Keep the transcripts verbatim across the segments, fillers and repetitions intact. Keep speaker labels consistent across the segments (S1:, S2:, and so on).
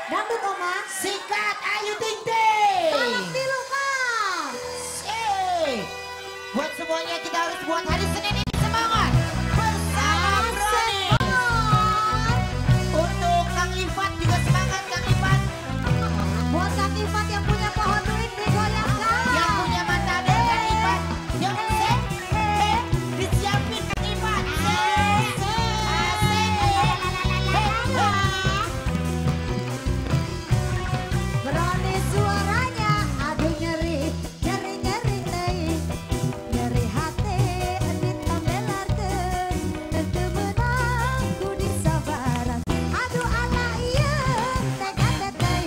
S1: Dangdut Oma.
S2: Sikat Ayu Ting Ting.
S1: Tolong tilu Kak.
S2: Eh, buat semuanya kita harus buat hari Senin ini semangat bersama Brownie. Untuk Kang Ifat juga semangat Kang Ifat.
S1: Buat Kang Ifat yang punya pohon duit digoyangkan.
S2: Yang punya mata ada Kang Ifat. Yang set, eh, disiapin Kang Ifat. Set, asik, eh,
S1: Brownie suaranya aduh nyeri, nyeri nyeri teh, nyeri hati ditambelarkeun, teu meunang ku disabaran. Aduh anak ieu tega teteh,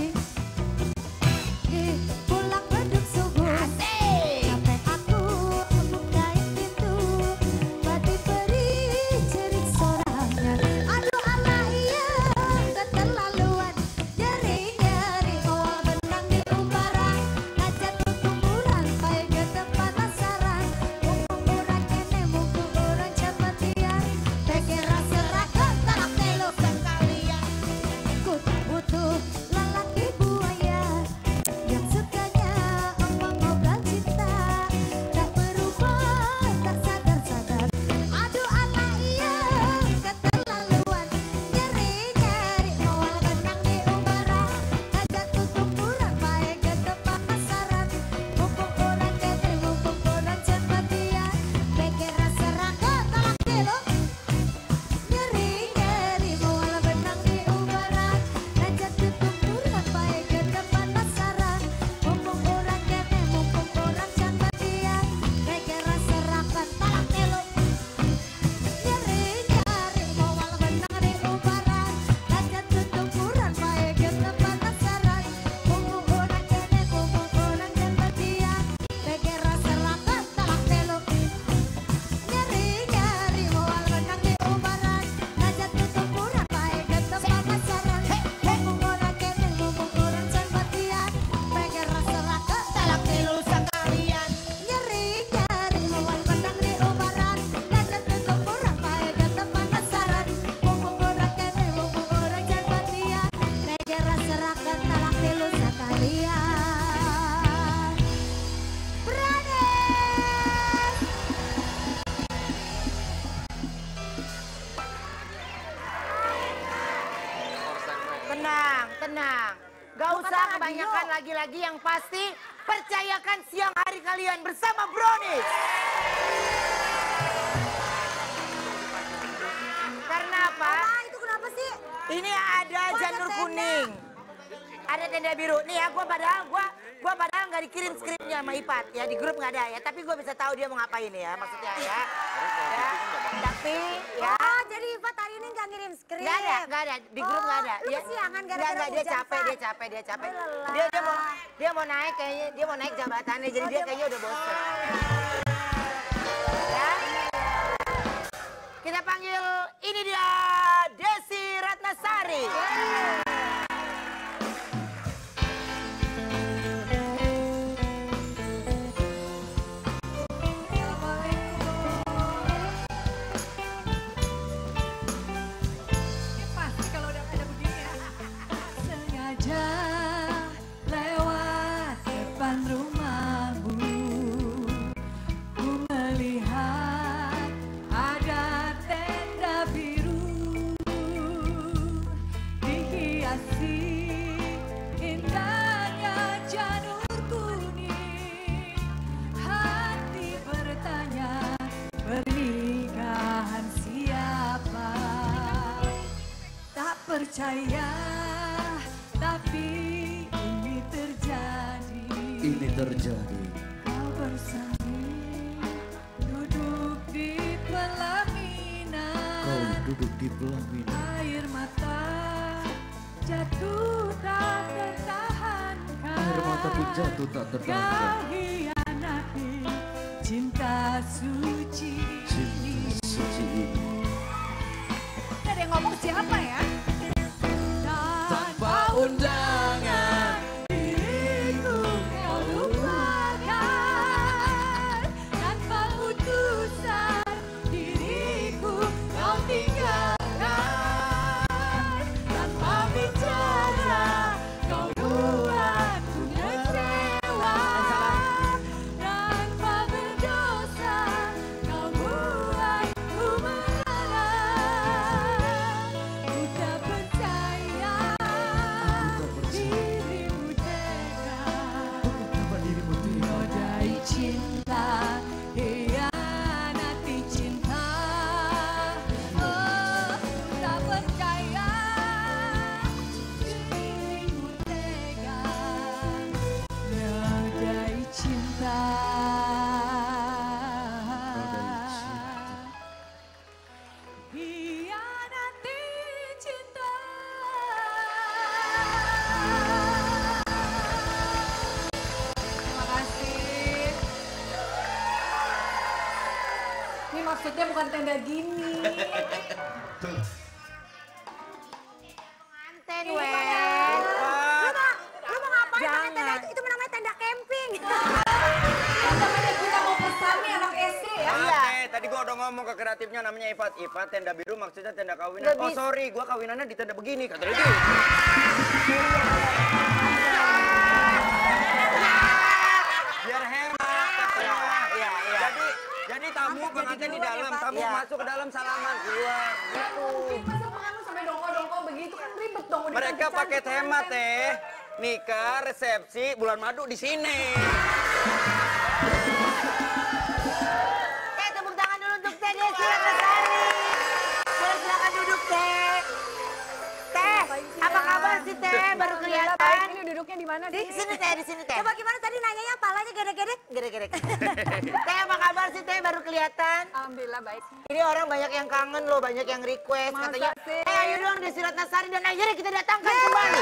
S1: ih pulang beduk subuh.
S2: asik.
S1: Sampai aku bukain pintu, badi beri cerik sorangan. Aduh anak iya keterlaluan, nyeri nyeri awal benang di umbaran, ngajak tutumburan pae geuteup panasaran. Mumpung urang kene mumpung urang cepetian, tege raserakeun talak telu sekalian. Ku butuh lalaki buaya yang sukanya omong ngobrol cinta, tak berubah tak sadar-sadar. Aduh anak iya keterlaluan, nyeri nyeri awal benang di umbaran, ngajak tutumburan pae geuteup panasaran. Mumpung urang kene mumpung urang cepetian, tege raserakeun talak tilu. Nyeri nyeri awal benang di umbaran, ngajak tutumburan pae geuteup panasaran. Mumpung urang kene mumpung urang cepetian, tege raserakeun talak tilu. Nyeri nyeri awal benang di umbaran, ngajak tutumburan pae geuteup panasaran. Mumpung urang kene mumpung urang cepetian, tege raserakeun talak tilu. Nyeri nyeri awal benang di umbaran, ngajak tutumburan pae geuteup panasaran. Mumpung urang kene mumpung urang cepetian, tege raserakeun
S2: Talak tilu sekalian.
S1: nyeri nyeri awal benang di umbaran, ngajak tutumburan pae geuteup panasaran. Mumpung urang kene mumpung urang cepetian, tege raserakeun talak tilu sakalian. Brownies!
S2: Tenang, tenang. Gak usah kebanyakan lagi-lagi, yang pasti percayakan siang hari kalian bersama Brownies. Karena apa?
S1: Ah, itu kenapa sih?
S2: Ini ada
S1: Oh, ada
S2: janur
S1: tenda.
S2: kuning. Ada tenda biru. Nih ya, gua padahal gua gua padahal nggak dikirim skripnya sama Ipat ya, di grup nggak ada ya. Tapi gua bisa tahu dia mau ngapain ya, maksudnya ya. Ya. Tapi ya.
S1: Oh, jadi Ifat hari ini nggak ngirim skrip?
S2: Nggak ada, nggak ada. Di grup nggak ada.
S1: Oh, lu
S2: Ya,
S1: kesiangan
S2: nggak,
S1: gara-gara
S2: nggak, dia
S1: hujan,
S2: capek,
S1: Fat.
S2: dia capek, dia capek.
S1: Oh, lelah.
S2: Dia dia mau dia mau naik kayaknya, dia mau naik jabatannya. Jadi
S1: Oh,
S2: dia
S1: dia
S2: kayaknya
S1: mau-
S2: udah bosan. Ya. Kita panggil, ini dia Desi Ratnasari.
S1: Sengaja lewat depan rumahmu, ku melihat ada tenda biru dihiasi indahnya janur kuning. Hati bertanya, pernikahan siapa? Tak percaya, tapi ini terjadi.
S3: Ini terjadi.
S1: Kau bersanding, duduk di pelaminan.
S3: Kau duduk di pelaminan.
S1: Air mata jatuh tak tertahankan.
S3: Air mata pun jatuh tak tertahankan.
S1: Kau hianati cinta suci.
S3: Cinta suci ini.
S1: Ada yang ngomong siapa ya?
S3: Tanpa undangan
S1: diriku kau lupakan, tanpa utusan diriku kau tinggalkan, tanpa bicara nggak gini.
S2: Pengantin,
S1: Ih,
S2: weh.
S1: padahal. Lu mau, lu mau ngapain pakai
S2: Jangan.
S1: tenda itu? Itu namanya tenda camping.
S4: Namanya kita mau bersami anak S D ya.
S2: Iya.
S5: Ate, tadi gua udah ngomong ke kreatifnya namanya Ivat. Ivat tenda biru maksudnya tenda kawinan.
S2: Nggak
S5: Oh
S2: bisa.
S5: sorry, gua kawinannya di tenda begini kata dia. gitu. Biar hemat.
S2: Iya, iya, iya.
S5: Jadi jadi tamu pengantin di dalam, tamu
S2: Iya.
S5: masuk ke dalam salaman keluar. Gitu.
S4: Masa pengantin sampai dongkol-dongkol begitu kan ribet dong. udah
S5: Mereka
S4: cantik-cantik
S5: pakai tema
S4: pengantin.
S5: teh. Nikah, resepsi, bulan madu di sini.
S2: Teh, tepuk tangan dulu untuk Teh Desi Ratnasari. Boleh silakan duduk, Teh. Teh, apa kabar sih, Teh? Baru
S4: Alhamdulillah, baik.
S2: kelihatan.
S4: Ini duduknya di mana
S2: Di
S4: nih?
S2: sini, Teh, di sini, Teh.
S1: Coba gimana tadi nanyanya palanya gede-gede?
S2: Gede-gede. Teh, apa kabar sih, Teh? Baru kelihatan.
S4: Alhamdulillah baik.
S2: Ini orang banyak yang kangen loh, banyak yang request.
S4: Masa
S2: Katanya,
S4: sih?
S2: eh ayo dong Desi Ratnasari dan akhirnya kita datangkan kembali.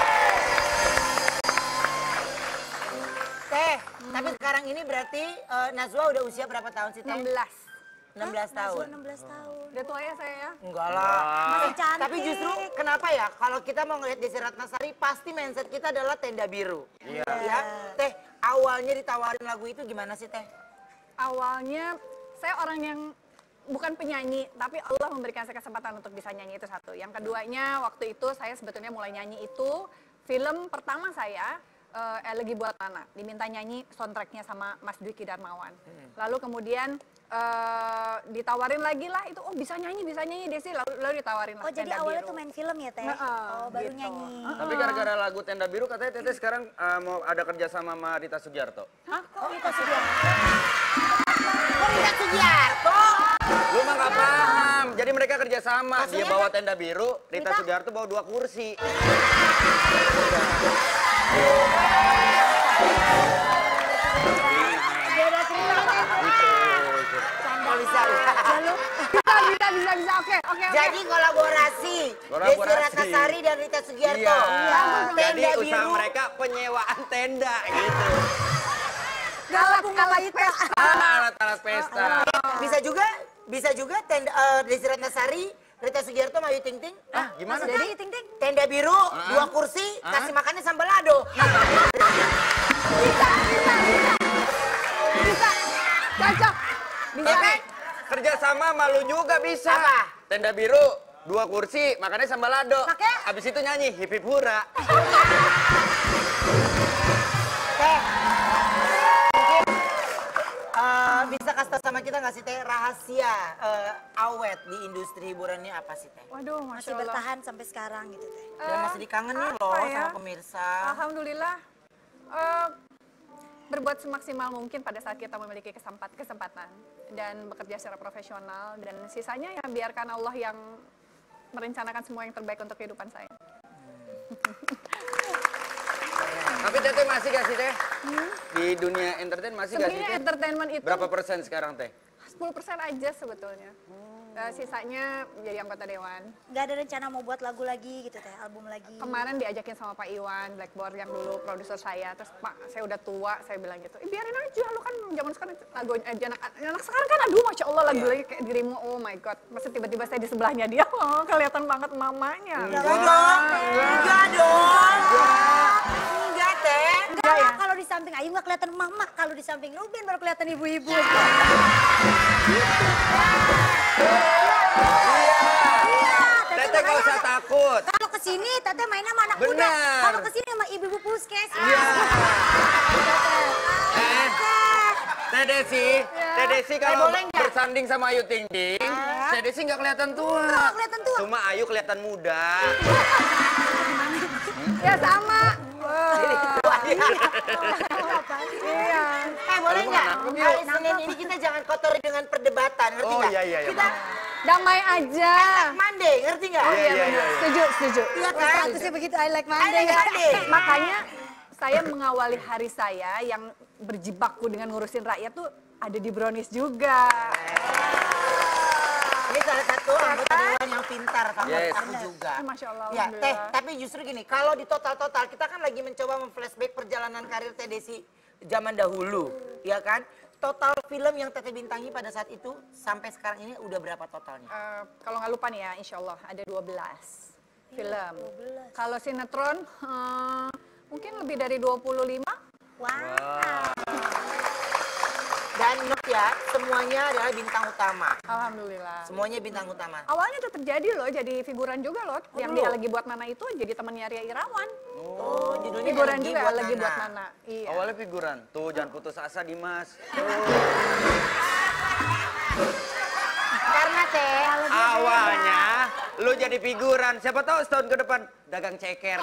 S2: Teh, tapi sekarang ini berarti eh, Najwa udah usia berapa tahun sih, Teh?
S4: enam belas.
S2: enam belas tahun.
S1: enam belas tahun.
S4: Udah tua ya saya ya?
S2: Enggak lah.
S1: Masih cantik.
S2: Tapi justru kenapa ya kalau kita mau ngeliat Desi Ratnasari pasti mindset kita adalah tenda biru.
S5: Iya.
S2: Ya, Teh, awalnya ditawarin lagu itu gimana sih, Teh?
S4: Awalnya saya orang yang bukan penyanyi, tapi Allah memberikan saya kesempatan untuk bisa nyanyi itu satu. Yang keduanya waktu itu saya sebetulnya mulai nyanyi itu film pertama saya eh, Elegi Buat Nana, diminta nyanyi soundtracknya sama Mas Dwiki Darmawan. Lalu kemudian eh, ditawarin lagi lah itu, oh bisa nyanyi, bisa nyanyi Desi, lalu, lalu ditawarin lah
S1: Oh jadi
S4: Tenda
S1: awalnya
S4: Biru.
S1: tuh main film ya Teh?
S4: Heeh,
S1: Oh baru
S4: gitu.
S1: nyanyi.
S5: Tapi gara-gara lagu tenda biru katanya Teteh sekarang eh, mau ada kerja sama sama Rita Sugiarto.
S1: Hah? Kok Rita Sugiarto?
S2: Kok Rita Sugiarto?
S5: Lu mah gak paham. Jadi mereka kerja sama. Dia
S2: Maksudnya?
S5: bawa tenda biru, Rita
S1: Rita?
S5: Sugiarto bawa dua kursi.
S1: Beda cerita Teh.
S2: Oh, bisa.
S1: Lalu
S4: Bisa, bisa, bisa, bisa, oke, oke, oke.
S2: Jadi kolaborasi, Desi
S5: Kolaborasi.
S2: Ratnasari dan Rita Sugiarto.
S5: Iya. Jadi
S2: Tenda
S5: usaha
S2: biru.
S5: mereka penyewaan tenda gitu.
S4: Galak,
S1: bunga
S4: galak
S1: Waita.
S4: pesta.
S5: Ah, alat-alat pesta.
S2: Bisa juga, bisa juga tenda eh, Desi Ratnasari, Rita Sugiarto, Ayu Ting Ting.
S5: Ah, gimana?
S1: Maksudnya Ayu Ting Ting?
S2: Tenda biru, dua kursi, kasih makannya sambal lado.
S4: Bisa, cocok. Bisa
S5: Tapi
S4: kan?
S5: kerja sama malu juga bisa.
S2: Apa?
S5: Tenda biru, dua kursi, makannya sambal lado.
S1: Pakai?
S5: Habis itu nyanyi hip hip hura.
S2: Teh, mungkin eh, bisa kasih tau sama kita nggak sih Teh rahasia eh, awet di industri hiburan ini apa sih Teh?
S4: Waduh,
S1: Masih
S4: Masya Allah.
S1: bertahan sampai sekarang gitu Teh.
S2: Dan masih dikangenin
S4: apa
S2: loh
S4: ya?
S2: sama pemirsa.
S4: Alhamdulillah eh, berbuat semaksimal mungkin pada saat kita memiliki kesempat, kesempatan dan bekerja secara profesional, dan sisanya ya biarkan Allah yang merencanakan semua yang terbaik untuk kehidupan saya.
S5: Tapi Teteh masih gak sih Teh? Di dunia entertain masih gak sih
S4: Sebenarnya
S5: Teh?
S4: entertainment itu
S5: Berapa persen sekarang Teh?
S4: sepuluh persen aja sebetulnya. Eh, sisanya jadi anggota dewan.
S1: Gak ada rencana mau buat lagu lagi gitu Teh, album lagi.
S4: Kemarin diajakin sama Pak Iwan Blackboard yang dulu produser saya, terus Pak saya udah tua, saya bilang gitu, eh, biarin aja lu kan zaman sekarang lagu eh, anak, anak sekarang kan aduh Masya Allah lagu lagi kayak dirimu, oh my god, masa tiba-tiba saya di sebelahnya dia, oh kelihatan banget mamanya.
S2: Enggak dong, enggak dong. Enggak Teh.
S1: Enggak lah, kalau di samping Ayu nggak kelihatan mama, kalau di samping Ruben baru kelihatan ibu-ibu. Iya, Teteh
S5: Teteh gak
S1: makanya
S5: usah takut.
S1: kalau kesini Teteh main sama anak muda,
S5: Benar.
S1: kalau kesini sama ibu-ibu puskes.
S5: Iya. Eh, Teh Desi, Teh Desi kalau
S2: boleh nggak?
S5: bersanding sama Ayu Ting Ting, Teh Desi nggak kelihatan tua.
S1: Nggak kelihatan tua.
S5: Cuma Ayu kelihatan muda.
S4: Ya sama. Wah, iya.
S2: Eh boleh
S5: Lu
S2: nggak?
S5: nangkep yuk.
S2: Hari Senin ini kita jangan kotori dengan perdebatan, ngerti
S5: Oh
S2: nggak?
S5: iya iya iya.
S2: Kita
S4: Damai aja.
S2: Monday, ngerti nggak?
S5: Iya, iya,
S4: benar.
S5: iya.
S4: Setuju, setuju.
S2: Iya kan?
S1: Statusnya begitu, I like
S2: I
S1: Monday.
S2: like Monday.
S4: Makanya saya mengawali hari saya yang berjibaku dengan ngurusin rakyat tuh ada di Brownies juga.
S2: Ini salah satu anggota dewan yang pintar sama
S5: Yes.
S2: aku juga.
S4: Masya Allah,
S2: Ya, Teh,
S4: alhamdulillah.
S2: tapi justru gini, kalau di total-total kita kan lagi mencoba memflashback perjalanan karir Teh Desi zaman dahulu, ya kan? total film yang Teteh bintangi pada saat itu sampai sekarang ini udah berapa totalnya?
S4: Eh, kalau nggak lupa nih ya, insya Allah ada dua belas film. Kalau sinetron eh, mungkin lebih dari dua puluh lima.
S1: Wow.
S2: Dan Nuk ya, semuanya adalah bintang utama.
S4: Alhamdulillah.
S2: Semuanya bintang utama.
S4: Awalnya tetap jadi loh, jadi figuran juga loh.
S2: Oh,
S4: yang
S2: dulu?
S4: dia lagi buat Nana itu jadi temannya Ria Irawan.
S2: Oh, judulnya
S4: Figuran
S2: lagi
S4: juga
S2: buat
S4: lagi
S2: Nana.
S4: buat Nana. Iya.
S5: Awalnya figuran. Tuh jangan putus asa Dimas.
S2: Karena Teh,
S5: Awalnya lu jadi figuran. Siapa tahu setahun ke depan dagang ceker.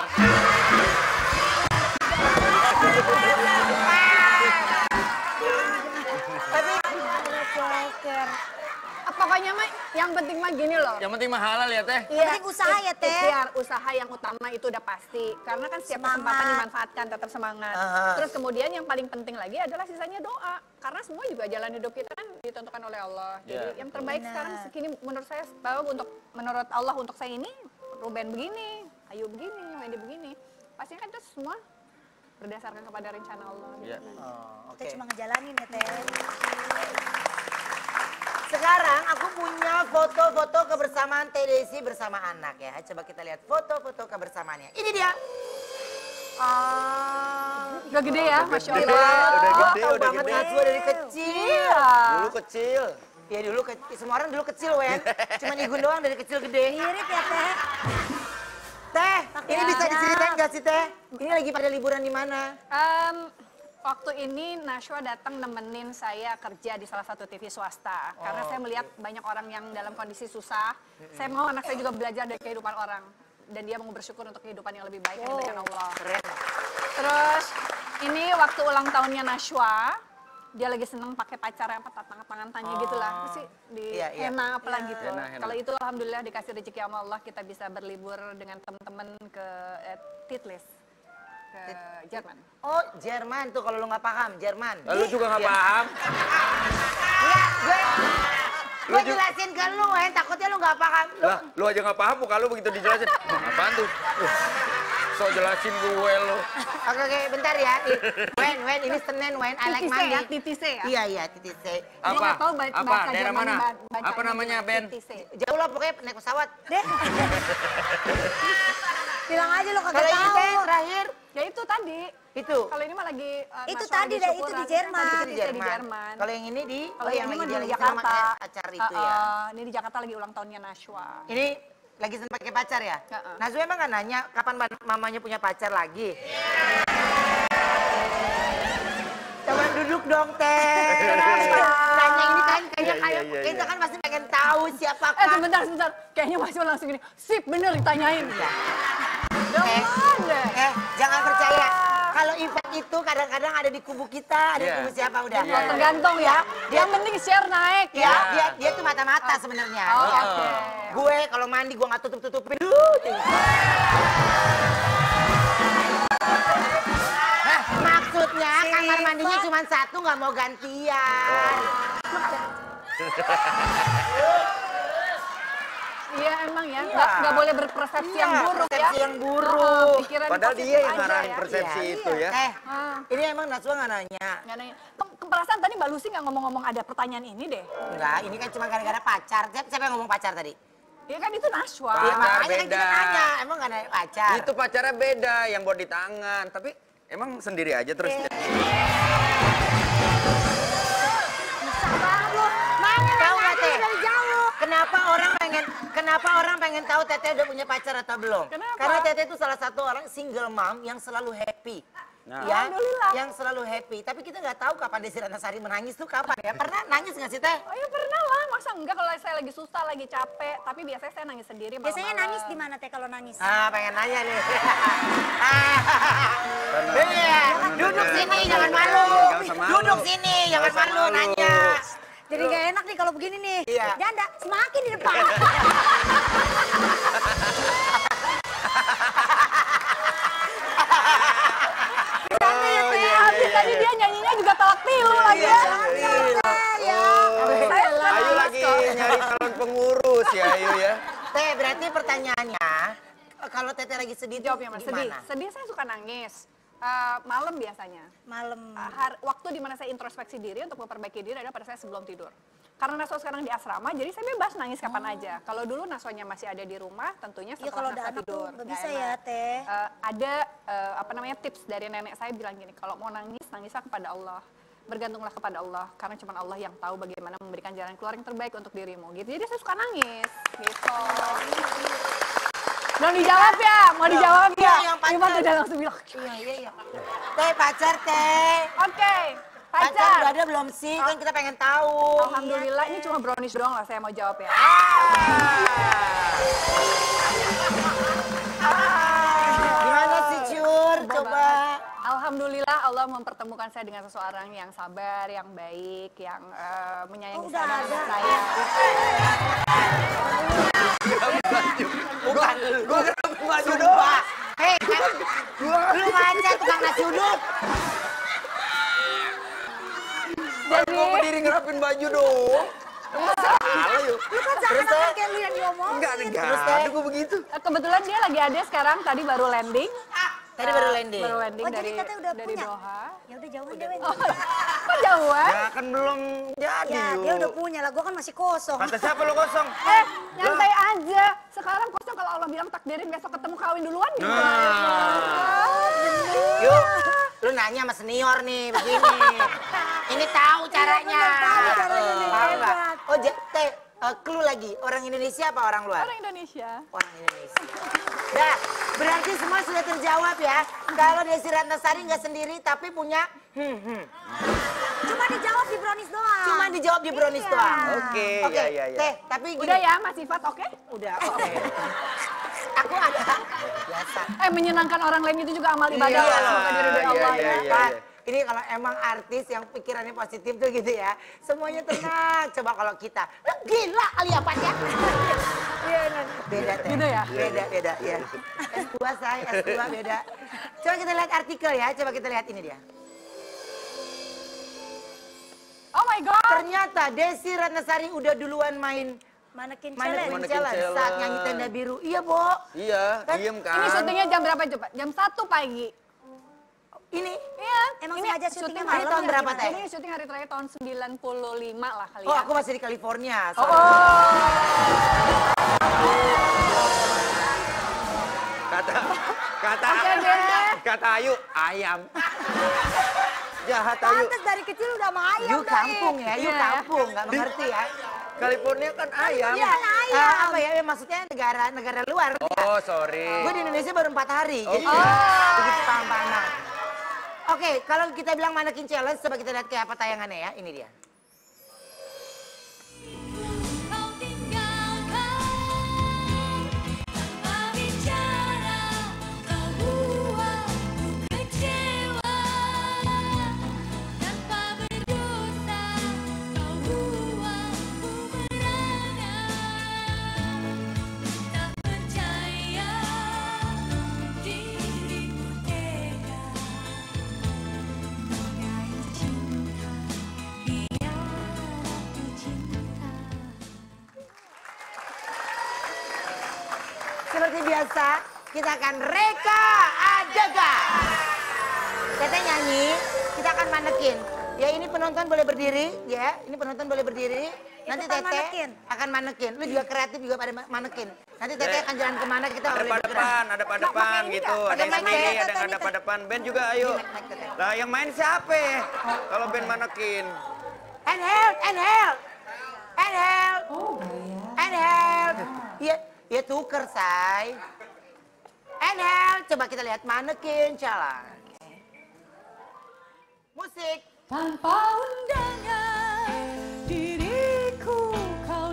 S4: Ah, pokoknya mah yang penting mah gini loh.
S5: Yang penting mah halal ya Teh.
S1: Yang penting usaha ya, Teh.
S4: Ikhtiar, usaha yang utama itu udah pasti. Karena kan setiap
S1: Semangat.
S4: kesempatan dimanfaatkan, tetap semangat.
S2: Aha.
S4: Terus kemudian yang paling penting lagi adalah sisanya doa. Karena semua juga jalan hidup kita kan ditentukan oleh Allah. Jadi
S5: Iya.
S4: yang terbaik
S1: Benar.
S4: sekarang segini menurut saya, tahu untuk menurut Allah untuk saya ini, Ruben begini, Ayu begini, Wendy begini. Pastinya kan itu semua berdasarkan kepada rencana Allah. gitu
S5: Iya.
S4: kan.
S2: Oh, oke.
S1: Kita cuma ngejalanin ya, Teh.
S2: Sekarang aku punya foto-foto kebersamaan Teh Desi bersama anak ya. Coba kita lihat foto-foto kebersamaannya. Ini dia. Ah,
S4: Udah gede ya, Masya
S5: gede,
S4: Allah.
S5: udah
S2: oh,
S5: gede,
S2: tahu
S5: udah
S2: banget
S5: gede.
S2: Najwa dari kecil.
S4: Iya.
S5: Dulu kecil.
S2: Ya dulu kecil, semua orang dulu kecil Wen. Cuman Igun doang dari kecil gede.
S1: Mirip ya, Teh.
S2: Teh, ini bisa
S1: aja.
S2: diceritain gak sih Teh? Ini lagi pada liburan di mana?
S4: Em, waktu ini Nashwa datang nemenin saya kerja di salah satu T V swasta. Karena saya melihat banyak orang yang dalam kondisi susah. Saya mau anak saya juga belajar dari kehidupan orang. Dan dia mau bersyukur untuk kehidupan yang lebih baik yang diberikan Allah.
S2: Keren.
S4: Terus ini waktu ulang tahunnya Nashwa, dia lagi seneng pakai pacar apa tangan tanya gitu lah. Terus sih di
S2: Iya, iya.
S4: henna apa lagi gitu.
S5: Henna, henna.
S4: Kalau itu alhamdulillah dikasih rezeki sama Allah, kita bisa berlibur dengan teman-teman ke eh, Titlis ke Jerman.
S2: Oh, Jerman tuh kalau lu nggak paham, Jerman.
S5: Lu juga nggak
S2: Iya.
S5: paham?
S2: Iya, gue gue jelasin ke lu, Wen. Takutnya lu nggak paham. Lu
S5: Lah, lu aja nggak paham, muka lu begitu dijelasin. Apaan tuh? Uh, so jelasin gue lu.
S2: Oke, oke, bentar ya. Nih, Wen, Wen, ini Senin, Wen. I like
S4: Titise
S2: Monday.
S4: ya, Titise ya.
S2: Iya, iya, titik C.
S4: Gua
S5: Apa?
S4: nggak tahu ba-
S5: Apa?
S4: bahasa
S5: Daerah
S4: Jerman
S5: mana?
S4: ba- bacanya
S5: Apa namanya,
S4: gimana,
S5: Ben?
S4: Titise.
S2: Jauh lah pokoknya naik pesawat.
S1: Deh. Bilang aja lo kagak
S2: Kalau ini
S1: tahu.
S2: Teh terakhir
S4: Ya itu tadi.
S2: itu.
S4: Kalau ini mah lagi uh,
S1: Itu
S4: Nashwa
S1: tadi
S4: lagi
S1: deh, itu
S4: syukuran.
S1: di Jerman.
S4: Tadi
S2: Itu
S4: Titise di Jerman.
S2: Jerman. Kalau yang ini di
S4: Kalau
S2: oh,
S4: yang
S2: yang
S4: ini
S2: lagi
S4: mah
S2: dia
S4: di
S2: lagi
S4: Jakarta.
S2: sama acara itu
S4: Uh,
S2: ya.
S4: uh, ini di Jakarta lagi ulang tahunnya Nashwa.
S2: Ini lagi sempat pakai pacar ya?
S4: Heeh.
S2: Nazwa emang nggak nanya kapan ma- mamanya punya pacar lagi? Coba duduk dong, Teh. Nanya ini kan kayaknya
S5: Iya,
S2: kayak
S5: iya, iya,
S2: kita
S5: iya.
S2: kan pasti pengen tahu siapa
S4: Eh
S2: kan.
S4: sebentar, sebentar. Kayaknya Mas Iwan langsung gini, sip bener ditanyain.
S2: Iya.
S4: Jangan deh.
S2: Eh, jangan percaya. Kalau Ivan itu kadang-kadang ada di kubu kita, ada di
S5: Iya.
S2: kubu siapa udah.
S5: Iya, iya.
S4: Tergantung ya.
S2: Dia-
S4: Yang penting share naik
S2: Ya,
S4: ya.
S2: dia dia tuh mata-mata sebenarnya.
S4: Oh,
S2: Iya.
S4: oke.
S2: Gue kalau mandi gue nggak tutup-tutupin. Duh, Eh, maksudnya kamar mandinya cuma satu nggak mau gantian.
S4: Iya emang ya,
S2: Iya.
S4: nggak nggak boleh berpersepsi
S2: Iya,
S4: yang buruk ya.
S2: persepsi yang buruk.
S4: Oh, pikiran
S5: Padahal
S4: positif
S5: dia yang
S4: aja
S5: ngarahin
S4: ya.
S5: persepsi
S2: Iya.
S5: itu ya.
S2: Eh,
S4: Ah,
S2: ini emang Najwa nggak nanya.
S4: nggak nanya. Ke- Keperasaan tadi Mbak Lucy nggak ngomong-ngomong ada pertanyaan ini deh.
S2: Enggak, ini kan cuma gara-gara pacar. Siapa, siapa yang ngomong pacar tadi?
S4: Iya kan itu Nashwa.
S5: Pacar
S2: Iya, makanya kan kita
S5: beda.
S2: nanya. Emang nggak ada pacar?
S5: Itu pacarnya beda, yang buat di tangan. Tapi emang sendiri aja terus.
S1: Bisa banget lo. Nanya
S2: Tahu
S1: nanya
S2: nggak,
S1: aja
S2: Teh?
S1: dari jauh.
S2: Kenapa orang pengen kenapa orang pengen tahu Teteh udah punya pacar atau belum?
S4: Kenapa?
S2: Karena Teteh itu salah satu orang single mom yang selalu happy.
S5: Nah.
S2: Ya,
S4: Alhamdulillah.
S2: yang selalu happy. Tapi kita nggak tahu kapan Desi Ratnasari menangis tuh kapan ya. Pernah nangis nggak sih Teh?
S4: Oh ya pernah lah, masa enggak kalau saya lagi susah, lagi capek. Tapi biasanya saya nangis sendiri malam-malam.
S1: Biasanya nangis di mana, Teh, kalau nangis?
S2: Ah, pengen nanya nih. Iya, duduk sini jangan malu.
S5: Nggak usah malu.
S2: Duduk sini jangan
S5: usah
S2: malu
S5: malu.
S2: nanya.
S1: Jadi gak enak nih kalau begini nih.
S2: Iya.
S1: Janda, semakin di depan.
S5: Oh, iya,
S4: Habis tadi dia nyanyinya juga talak tilu lagi ya.
S1: Ya.
S4: Saya kan
S5: Ayu
S4: nangis
S5: lagi
S4: kok.
S5: nyari calon pengurus ya Ayu ya.
S2: Teh, berarti pertanyaannya kalau Teteh lagi sedih tuh
S4: Jawabnya mas, sedih.
S2: gimana?
S4: Sedih saya suka nangis. Uh, malam biasanya.
S1: Malam.
S4: Uh, har- waktu dimana saya introspeksi diri untuk memperbaiki diri adalah pada saya sebelum tidur. Karena Naswa sekarang di asrama, jadi saya bebas nangis kapan
S1: Oh.
S4: aja. Kalau dulu Naswanya masih ada di rumah, tentunya
S1: Iya,
S4: setelah
S1: kalau ada
S4: Naswa
S1: anak tuh
S4: tidur.
S1: nggak
S4: nggak
S1: bisa
S4: enak.
S1: ya, Teh.
S4: Uh, ada uh, apa namanya tips dari nenek saya bilang gini, kalau mau nangis, nangislah kepada Allah. Bergantunglah kepada Allah, karena cuma Allah yang tahu bagaimana memberikan jalan keluar yang terbaik untuk dirimu. Gitu. Jadi saya suka nangis, gitu. Belum dijawab ya? Mau dijawab
S2: Iya,
S4: ya?
S2: yang pacar.
S4: Iman udah langsung bilang,
S2: Iya, iya, iya. Teh, pacar, Teh.
S4: oke,
S2: Pacar udah
S4: pacar.
S2: ada belum sih? Kan kita pengen tahu.
S4: Alhamdulillah, ini cuma brownies doang lah saya mau jawab ya.
S2: Gimana sih, Cur? Coba.
S4: Alhamdulillah Allah mempertemukan saya dengan seseorang yang sabar, yang baik, yang eh, menyayangi
S1: Oh,
S4: saya
S1: udah
S4: dan
S1: ada.
S4: saya.
S5: Bukan, gue ngerapin baju doang.
S2: Sumpah. Hei, kan, lu ngaca tukang nasi uduk.
S5: Jadi... Gue berdiri ngerapin baju doang. Emang salah yuk.
S1: Lu kan seakan-akan kayak lu yang diomongin.
S5: Enggak, enggak.
S2: Terus, Teh?
S5: Aduh, gue begitu.
S4: Eh, Kebetulan dia lagi ada sekarang, tadi baru landing.
S2: Tadi baru landing.
S4: Baru landing
S1: Oh, jadi
S4: dari,
S1: katanya udah
S4: dari
S1: punya?
S4: Doha.
S1: Ya udah jauhin deh, Wen.
S4: Kok jauhan?
S5: Ya kan belum jadi
S1: Ya,
S5: yuk.
S1: dia udah punya lah. Gua kan masih kosong.
S5: Kata siapa lo kosong?
S4: Eh, nyantai aja. Sekarang kosong kalau Allah bilang takdirin besok ketemu kawin duluan gitu.
S5: Nah.
S2: Yuk, lu nanya sama senior nih, begini. Ini tahu caranya.
S1: tahu caranya nih,
S2: Tahu nggak?
S1: hebat.
S2: Oh, ja- Teh, eh, clue lagi. Orang Indonesia apa orang luar?
S4: Orang Indonesia.
S2: Orang Indonesia. Dah, berarti semua sudah terjawab ya. Kalau Desi Ratnasari nggak sendiri, tapi punya hmm, hmm.
S1: Cuma dijawab di brownies doang.
S2: Cuma dijawab di brownies
S1: Iya.
S2: doang.
S5: Oke,
S2: Oke,
S5: ya, ya, ya.
S2: Teh, tapi gini.
S4: Udah ya Mas Ifat, oke?
S2: Udah, oke. Aku ada. Biasa.
S4: Eh, menyenangkan orang lain itu juga amal ibadah.
S2: Iya,
S4: Semoga diridhoi
S5: iya,
S4: Allah
S5: iya,
S4: ya.
S5: iya.
S2: Pak, ini kalau emang artis yang pikirannya positif tuh gitu ya, semuanya tenang. Coba kalau kita, "Lu gila kali apa ya?" Iya, iya. Beda Teh.
S4: Gitu ya?
S2: Beda, beda, ya. S dua saya, S dua beda. Coba kita lihat artikel ya, coba kita lihat ini dia.
S4: Oh my God.
S2: Ternyata Desi Ratnasari udah duluan main
S1: Manekin
S2: Manekin
S1: challenge.
S5: Manekin
S2: Challenge saat
S5: Challenge.
S2: nyanyi Tenda Biru. Iya, Bo.
S5: Iya, diem kan.
S4: Ini syutingnya jam berapa coba? Jam satu pagi.
S2: Ini
S4: Iya.
S1: Emang
S4: ini
S1: sengaja syutingnya
S4: syuting
S1: malam
S2: Ini tahun
S1: ya,
S2: berapa,
S1: gimana?
S2: Teh?
S4: Ini syuting hari terakhir tahun sembilan puluh lima lah kali
S2: Oh,
S4: ya.
S2: aku masih di California.
S4: Oh,
S2: sorry.
S5: Kata, kata,
S4: Oke deh.
S5: kata Ayu, ayam. Jahat Ayu.
S1: Pantes dari kecil udah sama ayam.
S2: Yuk
S1: Doi.
S2: kampung ya, yuk
S4: Iya.
S2: kampung. Nggak mengerti ya.
S5: California kan ayam.
S1: Iya, ayam.
S2: Eh, apa ya, ya, maksudnya negara negara luar.
S5: Oh, sorry.
S2: Gue di Indonesia baru empat hari, jadi
S5: Oh.
S2: ya, begitu paham-pahaman. Oke, kalau kita bilang Manekin Challenge, coba kita lihat kayak apa tayangannya ya. Ini dia.
S6: Kau tinggalkan tanpa bicara, kau buatku kecewa. Tanpa berdosa, kau buatku merana. Tak percaya dirimu tega menodai cinta, biar aku cinta.
S2: Seperti biasa, kita akan reka adegan. Teteh nyanyi, kita akan manekin. Ya ini penonton boleh berdiri, ya. Ini penonton boleh berdiri. Nanti
S1: Ikutan
S2: Teteh
S1: manekin.
S2: akan manekin. Lu juga kreatif juga pada ma- manekin. Nanti Teteh
S5: Eh,
S2: akan jalan kemana kita
S5: Ada
S2: boleh
S5: pada
S2: bergerak.
S5: depan, ada pada depan gitu. Ada yang
S2: Pakai mic,
S5: sendiri,
S2: Teteh,
S5: ada yang ada
S2: Teteh.
S5: pada depan. Band juga ayo.
S2: Mic, mic, Teteh.
S5: Lah yang main siapa? Kalau band manekin.
S2: And help, and help, and help, and help. Iya, ya tuker say. And help, coba kita lihat Manekin Challenge. Musik.
S6: Tanpa undangan diriku kau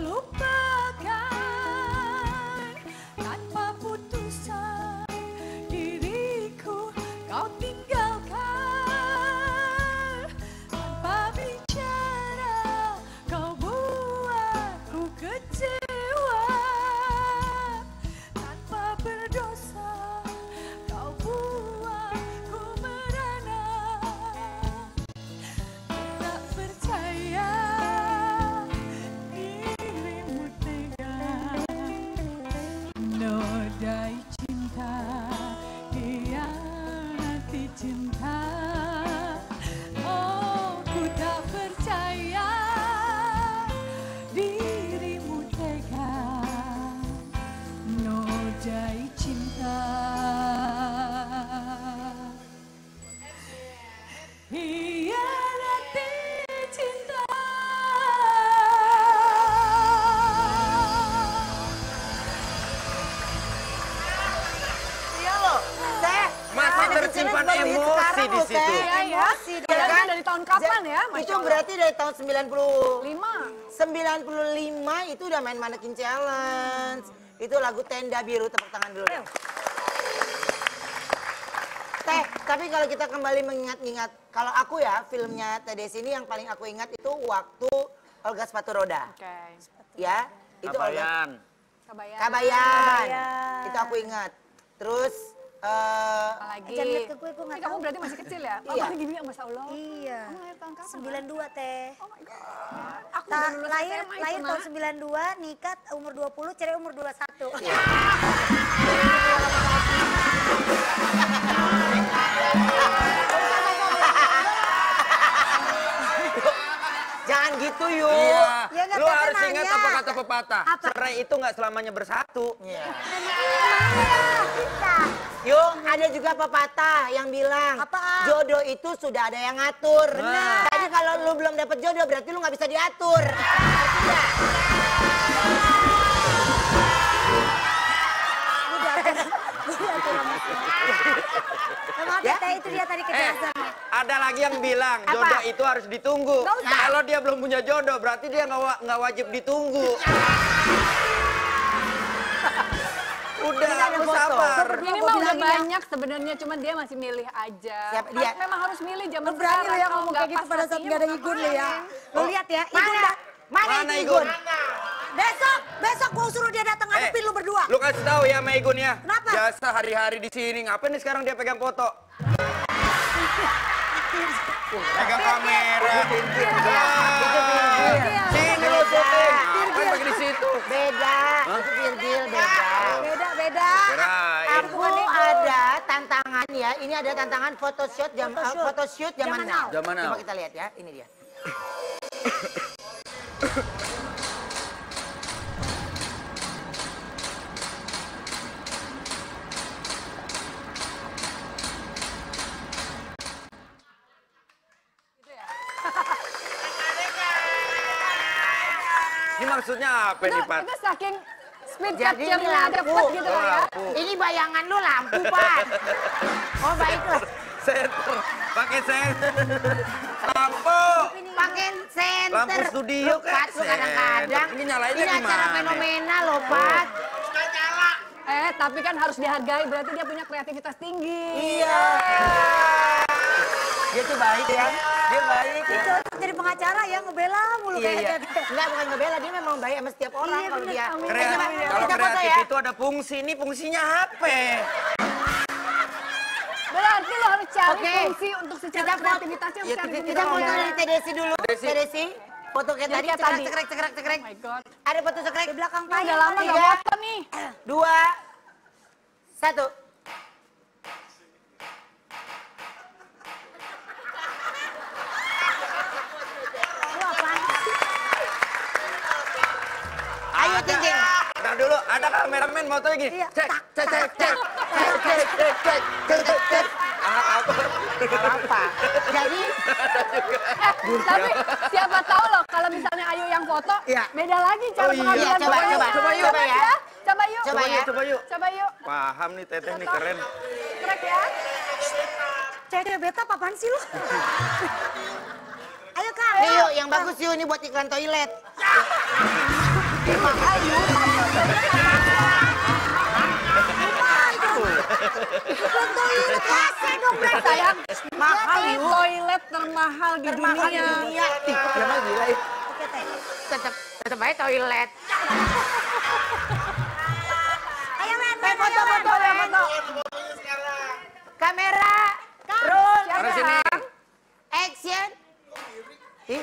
S6: lupakan, tanpa putusan diriku kau tinggalkan, tanpa bicara kau buatku kecewa, tanpa berdosa kau buatku merana. Tak percaya
S2: Kenapa duit
S5: emosi
S2: sekarang
S5: di
S2: loh,
S5: situ.
S2: Teh?
S4: Iya ya.
S2: Emosi dia
S4: Dari,
S2: kan.
S4: dari tahun kapan ya? Masya
S2: Itu
S4: Allah.
S2: berarti dari tahun sembilan puluh
S4: Lima.
S2: sembilan puluh lima itu udah main Mannequin Challenge. Itu lagu Tenda Biru, tepuk tangan dulu dong. Teh, tapi kalau kita kembali mengingat-ingat, kalau aku ya filmnya Teh Desi ini yang paling aku ingat itu waktu Olga Sepatu Roda.
S4: Oke.
S2: Ya, itu Olga
S5: Kabayan.
S4: Kabayan.
S2: Kabayan.
S1: Kabayan.
S2: Itu aku ingat. Terus eh
S4: Apalagi.
S1: Jangan lihat ke gue, gue
S4: Ini
S1: nggak
S4: kamu
S1: tahu.
S4: berarti masih kecil ya?
S2: Iya.
S4: Mama gini ya, Masya Allah.
S1: Iya.
S4: Kamu lahir tahun kapan?
S1: sembilan puluh dua Teh.
S4: Oh my God. Aku
S1: Ta
S4: udah lulus
S1: lahir
S4: S M A itu,
S1: lahir
S4: Ma.
S1: tahun sembilan puluh dua, nikah umur dua puluh, cerai umur dua puluh satu.
S2: jangan gitu yuk.
S5: Iya.
S1: Ya, nggak
S5: Lu
S1: Tete
S5: harus
S1: nanya.
S5: ingat apa kata pepatah.
S1: Apa?
S5: Cerai itu nggak selamanya bersatu.
S2: Iya.
S1: Iya, kita.
S2: Yuk, ada juga pepatah yang bilang
S1: Apaan?
S2: jodoh itu sudah ada yang ngatur.
S5: Benar.
S2: Jadi kalau lu belum dapet jodoh berarti lu nggak bisa diatur. Ngerti nggak?
S1: Maaf ya, Teh, itu dia tadi
S5: Eh,
S1: kejelasannya.
S5: ada lagi yang bilang
S2: Apa?
S5: jodoh itu harus ditunggu.
S1: Nggak usah.
S5: Kalau dia belum punya jodoh, berarti dia nggak wa- nggak wajib ditunggu. Udah,
S2: Ini ada
S5: harus
S2: foto.
S5: sabar.
S4: Ini
S1: Gua
S4: mah udah
S1: bilangin ya.
S4: banyak sebenarnya, cuman dia masih milih aja.
S2: Siapa
S4: Kan
S2: dia?
S4: Memang harus milih zaman
S1: Lu berani lu ya
S4: kalau
S1: ngomong
S4: nggak
S1: kayak gitu
S4: pas
S1: pada saat
S4: hatinya
S1: nggak ada
S4: mau
S1: Igun lu ya.
S4: ngapain?
S1: Lu lihat ya, Igun
S2: Mana?
S1: dah.
S2: Mana,
S5: Mana
S2: itu
S5: Igun?
S1: Besok, besok gua suruh dia datang
S5: Eh,
S1: ngadepin lu berdua.
S5: Lu kasih tahu ya sama Igun ya.
S1: Kenapa?
S5: Jasa hari-hari di sini. Ngapain nih sekarang dia pegang foto? Pegang kamera.
S2: Virgil.
S5: Sini lu syuting. Ngapain pakai di situ?
S2: Beda. Itu Virgil beda.
S1: Beda, beda.
S5: Kirain.
S2: Aku ada tantangan ya. Ini ada tantangan photoshoot jam
S1: Photoshoot.
S2: uh, photoshoot zaman
S1: Zaman
S2: now.
S1: now.
S5: Zaman now.
S2: Coba kita lihat ya. Ini dia.
S5: Ini maksudnya apa
S4: Itu,
S5: nih, Pat?
S4: itu saking speed
S2: Jadi ini
S4: capture-nya
S2: lampu.
S4: cepet gitu
S5: Oh,
S4: loh ya.
S5: lampu.
S2: Ini bayangan lu lampu, Pak. Oh, baiklah.
S5: Center. Pakai center. Lampu.
S2: Pakai senter.
S5: Lampu studio
S2: Lu, Pat,
S5: kayak
S2: lu kadang-kadang.
S5: senter. Ini nyalainnya
S2: Ini acara
S5: gimana?
S2: fenomena loh, Pat.
S4: Eh, tapi kan harus dihargai, berarti dia punya kreativitas tinggi.
S2: Iya. Dia tuh baik ya. Dia baik.
S1: Itu jadi pengacara ya, ngebela mulu
S2: Iya, iya.
S1: kayaknya.
S2: Enggak, bukan ngebela. Dia memang baik sama setiap orang
S1: Iya,
S2: kalau
S1: bener.
S2: dia.
S1: Amin.
S2: Eh,
S5: Kreatif.
S2: coba,
S5: Kalau
S2: kita foto
S5: kreatif
S2: ya.
S5: itu ada fungsi. Ini fungsinya H P.
S4: Berarti lo harus cari
S2: Oke.
S4: fungsi untuk secara
S2: Kita foto.
S4: kreativitasnya
S5: Iya,
S4: harus cari
S5: kita-
S4: fungsi.
S2: Kita foto
S4: Ya.
S2: dari Teh Desi dulu.
S5: Desi.
S2: Teh Desi. Foto kayak
S4: Jadi
S2: tadi,
S4: kayak
S2: cekrek,
S4: tadi.
S2: cekrek, cekrek, cekrek.
S4: Oh my God.
S2: Ada foto cekrek.
S1: Di belakang
S4: Ini
S1: payung.
S4: udah lama
S1: kali
S4: nggak
S1: ya.
S4: foto nih.
S2: Dua, satu.
S1: Lu apaan sih?
S2: Ayo,
S5: Ada.
S2: cincin.
S5: Ntar dulu, ada kameramen fotonya gini.
S1: Iya.
S5: Cek, cek, cek, cek. Cek, cek, cek, cek, cek, cek, cek. Ah, apa?
S2: Gak apa-apa. Jadi,
S4: Eh, tapi siapa tahu loh kalau misalnya Ayu yang foto,
S2: Iya.
S4: beda lagi cara
S5: Oh iya.
S4: pengambilan
S2: Coba,
S4: fotonya.
S2: coba, coba yuk.
S4: Coba ya. Coba yuk.
S2: Coba ya.
S5: Coba yuk.
S4: Coba yuk.
S5: Paham nih Teteh nih, keren.
S4: Krek ya.
S1: Cewek beta apaan sih lu? Ayo Kak.
S2: nih yuk, yang bagus yuk. Ini buat iklan toilet.
S4: Sayang,
S2: Mahal
S4: ini
S2: yuk.
S4: toilet termahal di
S2: Termahal di
S4: dunia.
S2: dunia. Ih, Emang gila ya.
S1: Oke Teh.
S2: Tetep, tetep aja toilet.
S1: Ayo men,
S2: Eh,
S1: men,
S2: foto,
S1: ayo men.
S2: foto, ya, foto. Kamera, roll,
S5: Mana sini?
S2: action. Ih.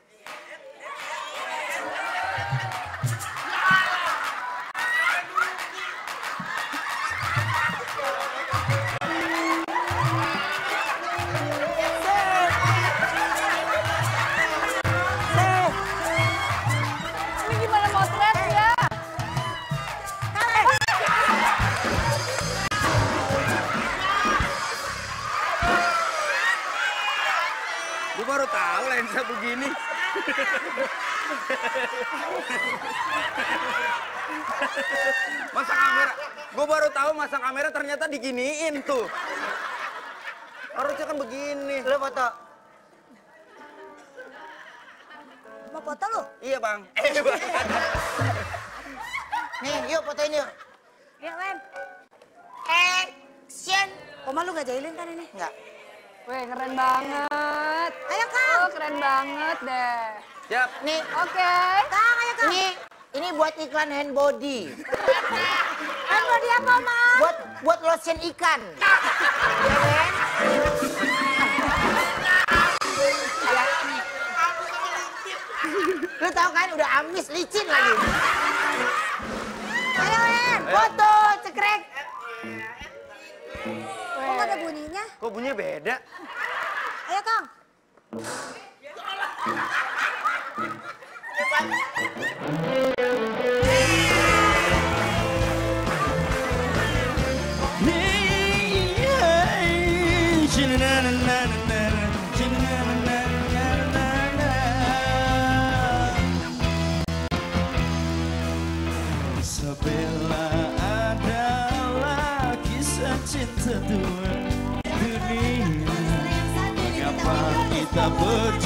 S4: Ini gimana motretnya?
S5: Gue baru tahu lensa begini. Masa kamera, gue baru tahu masa kamera ternyata diginiin tuh. Harusnya kan begini.
S2: Lu foto.
S1: Mau foto lu?
S5: Iya bang. Eh bang.
S2: Nih, yuk fotoin yuk.
S1: Ya, Wen.
S2: Action.
S1: Oma lu gak jahilin kan ini?
S2: Enggak.
S4: Weh, keren banget.
S1: Ayo, Kang.
S4: Oh, keren banget deh.
S5: Siap.
S2: Nih,
S4: Oke.
S1: Kang, ayo, Kang.
S2: ini ini buat iklan hand body.
S1: Kan mau dia apa, Ma?
S2: Buat buat lotion ikan. Ya kan? Lu tahu kan udah amis licin lagi.
S1: Ayo, Wen.
S2: Foto cekrek.
S1: Kok gak ada bunyinya?
S5: Kok bunyinya beda?
S1: Ayo, Kang.
S3: Sebella adalah kisah cinta dua dunia. Mengapa kita berjodoh?